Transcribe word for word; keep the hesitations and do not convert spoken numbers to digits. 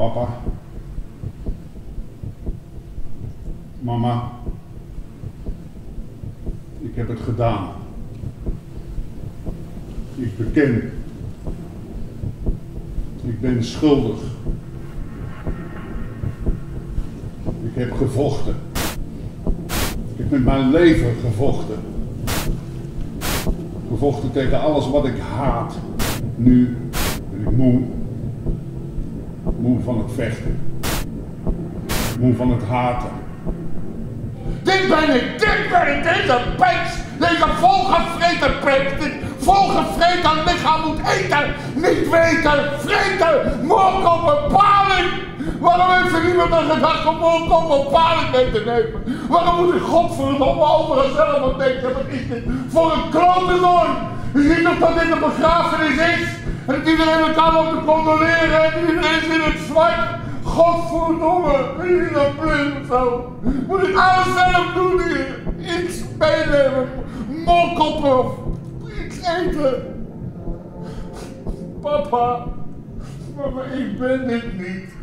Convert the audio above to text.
Papa. Mama. Ik heb het gedaan. Ik beken. Ik ben schuldig. Ik heb gevochten. Ik heb met mijn leven gevochten. Gevochten tegen alles wat ik haat. Nu ben ik moe. Moe van het vechten. Moe van het haten. Dit ben ik, dit ben ik, deze pens, deze volgevreten pens, dit volgevreten lichaam moet eten, niet weten, vreten, moord op bepaling. Waarom heeft er niemand aan gedacht om moord op bepaling mee te nemen? Waarom moet ik godverdomme overal zelf aan denken? Wat is dit voor een klote nooit? Je ziet toch dat dit een begrafenis is? En dat iedereen elkaar loopt te condoleren en iedereen is in het zwart. Godverdomme, ben je nou blind of zo? Moet ik alles zelf doen hier? Iets meenemen, molkoppen of iets eten? Papa, mama, ik ben dit niet.